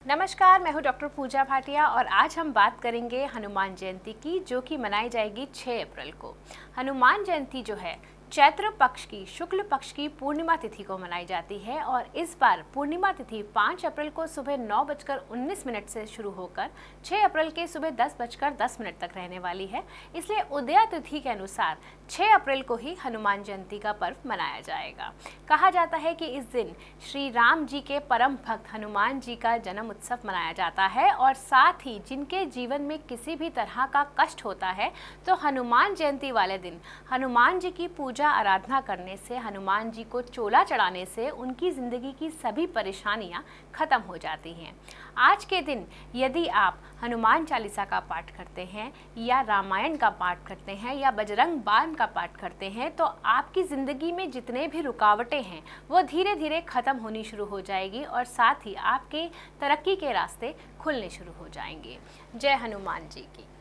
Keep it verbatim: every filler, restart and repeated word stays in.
नमस्कार, मैं हूं डॉक्टर पूजा भाटिया और आज हम बात करेंगे हनुमान जयंती की, जो कि मनाई जाएगी छह अप्रैल को। हनुमान जयंती जो है चैत्र पक्ष की शुक्ल पक्ष की पूर्णिमा तिथि को मनाई जाती है और इस बार पूर्णिमा तिथि पाँच अप्रैल को सुबह नौ बजकर उन्नीस मिनट से शुरू होकर छह अप्रैल के सुबह दस बजकर दस मिनट तक रहने वाली है। इसलिए उदया तिथि के अनुसार छह अप्रैल को ही हनुमान जयंती का पर्व मनाया जाएगा। कहा जाता है कि इस दिन श्री राम जी के परम भक्त हनुमान जी का जन्म उत्सव मनाया जाता है और साथ ही जिनके जीवन में किसी भी तरह का कष्ट होता है तो हनुमान जयंती वाले दिन हनुमान जी की पूजा आराधना करने से, हनुमान जी को चोला चढ़ाने से उनकी ज़िंदगी की सभी परेशानियां खत्म हो जाती हैं। आज के दिन यदि आप हनुमान चालीसा का पाठ करते हैं या रामायण का पाठ करते हैं या बजरंग बाण का पाठ करते हैं तो आपकी ज़िंदगी में जितने भी रुकावटें हैं वो धीरे धीरे ख़त्म होनी शुरू हो जाएगी और साथ ही आपके तरक्की के रास्ते खुलने शुरू हो जाएंगे। जय हनुमान जी की।